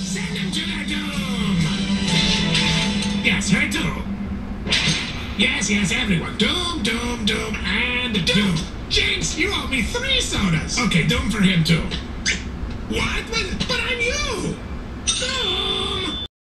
Send him to their doom! Yes, her doom. Yes, everyone. Doom, doom, doom, and doom. Jinx, you owe me 3 sodas. Okay, doom for him, too.